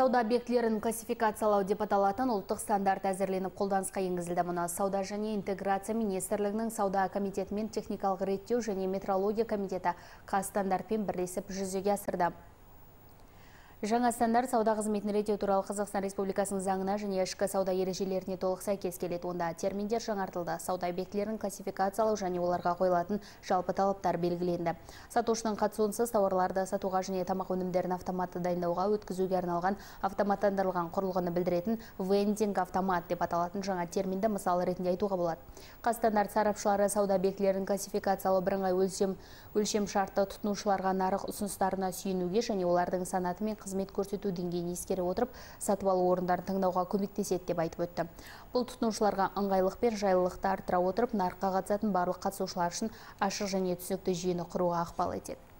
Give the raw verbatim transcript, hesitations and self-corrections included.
Сауда объектілерін классификациялау деп аталатын ұлттық стандарт әзірленіп қолданысқа енгізілді. Мұны Сауда және интеграция министрлігінің Сауда комитетімен техникалық реттеу және метрология комитеті Қазстандартпен бірлесіп жүзеге асырды. Жаңа стандарт сауда қызметін реттеу туралы Қазақстан Республикасының заңына және ішкі сауда ережелеріне толық сәйкес келеді. Онда терминдер жаңартылды. Сауда объектілерін классификациялау және оларға қойылатын жалпы талаптар белгіленді. Сатушының қатысуынсыз тауарларды сатуға және тамақ өнімдерін автоматты дайындауға өткізуге арналған автоматтандырылған құрылғыны білдіретін вендинг автомат деп аталатын жаңа терминді мысал ретінде айтуға болады. Қазстандарт сарапшылары сауда объектілерін классификациялау бірыңғай өлшем өлшем шартты тұтынушыларға нарық ұсыныстарына сүйенуге және олардың санаты мен қызмет көрсету деңгейін ескере отырып, сатып алу орындарын таңдауға көмектеседі деп айтып өтті. Бұл тұтынушыларға ыңғайлық пен жайлылықты арттыра отырып, нарыққа қатысатын барлық қатысушылар үшін ашық және түсінікті жүйені құруға ықпал етеді.